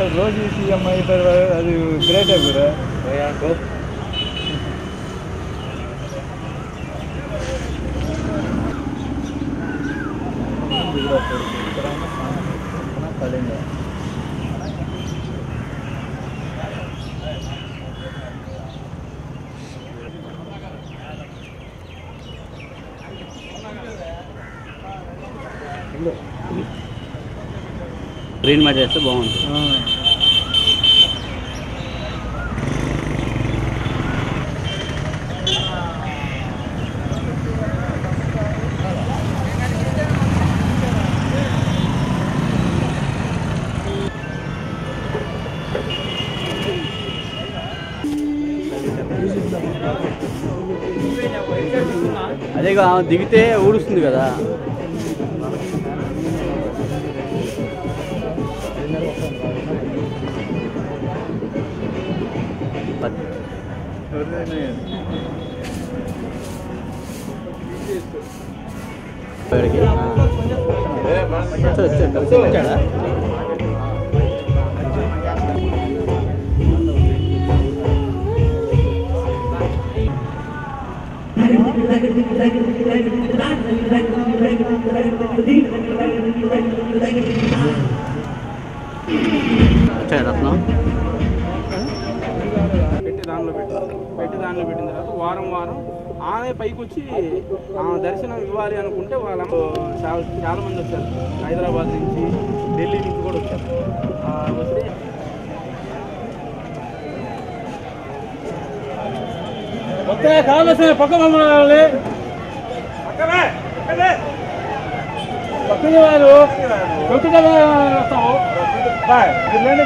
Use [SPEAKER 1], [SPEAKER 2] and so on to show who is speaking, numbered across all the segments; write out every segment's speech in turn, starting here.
[SPEAKER 1] రోజు సీఎం అయిపోయారు, అది గ్రేటే కూడా.
[SPEAKER 2] గ్రీన్ మ్యాట్ చేస్తే బాగుంటుంది. అదేగా దిగితే ఊడుస్తుంది కదా. వచ్చాడా రత్నం
[SPEAKER 3] పెట్టి దానిలో పెట్టిన తర్వాత వారం ఆమె పైకి వచ్చి ఆమె దర్శనం ఇవ్వాలి అనుకుంటే వాళ్ళ చాలా మంది వచ్చారు. హైదరాబాద్ నుంచి, ఢిల్లీ నుంచి కూడా వచ్చారు. వస్తే కావాల్సిన పక్క మమ్మల్ని పక్కన వారు వస్తాము. బిర్యానీ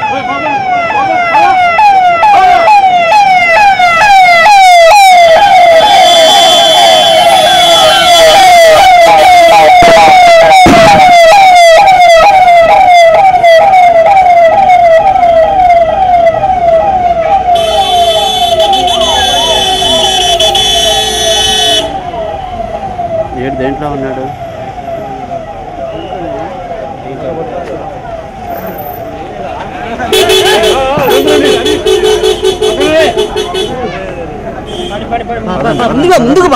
[SPEAKER 2] దేంట్లో ఉన్నాడు. ముందుకు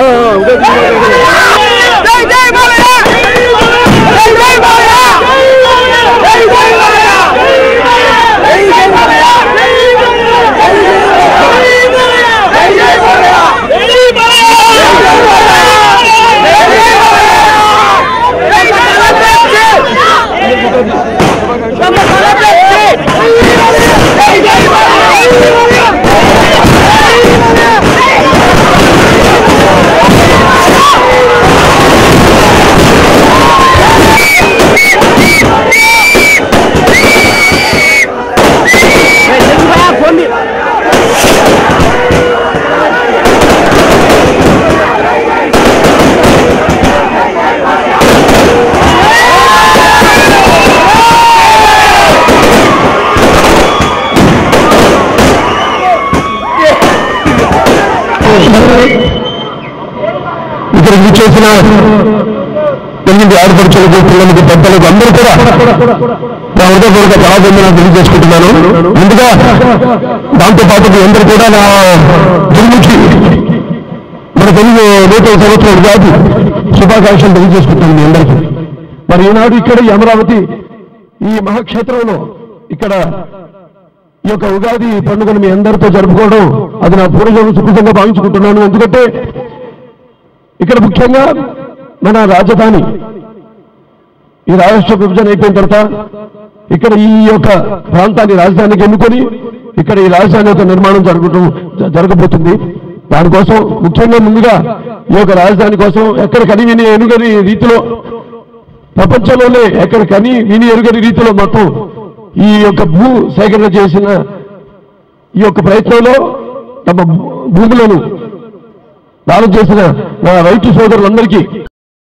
[SPEAKER 4] ఇక్కడ చేసిన 8 ఆడపడుచులకు, పిల్లలకి, పెద్దలకు అందరూ కూడా నా హృదయపూర్వక జవాబులను తెలియజేసుకుంటున్నాను. ముందుగా దాంతోపాటు మీ అందరూ కూడా నా జన్మకి మన తెలుగు నూతన సంవత్సరం ఉగాది శుభాకాంక్షలు తెలియజేసుకుంటాను మీ అందరికీ. మరి ఈనాడు ఇక్కడ ఈ అమరావతి ఈ మహాక్షేత్రంలో ఇక్కడ ఈ యొక్క ఉగాది పండుగను మీ అందరితో జరుపుకోవడం అది నా పూర్వజన్మ సుకృతంగా భావించుకుంటున్నాను. ఎందుకంటే ఇక్కడ ముఖ్యంగా మన రాజధాని ఈ రాష్ట్ర విభజన అయిపోయిన తర్వాత ఇక్కడ ఈ యొక్క ప్రాంతాన్ని రాజధానికి ఎన్నుకొని ఇక్కడ ఈ రాజధాని యొక్క నిర్మాణం జరగబోతుంది. దానికోసం ముఖ్యంగా ముందుగా ఈ యొక్క రాజధాని కోసం ఎక్కడ కని విని ఎరుగని రీతిలో ప్రపంచంలోనే ఎక్కడ కని విని ఎరుగని రీతిలో మొత్తం ఈ యొక్క భూ సేకరణ చేసిన ఈ యొక్క ప్రయత్నంలో తమ భూములను దానం చేసిన నా రైతు సోదరులందరికీ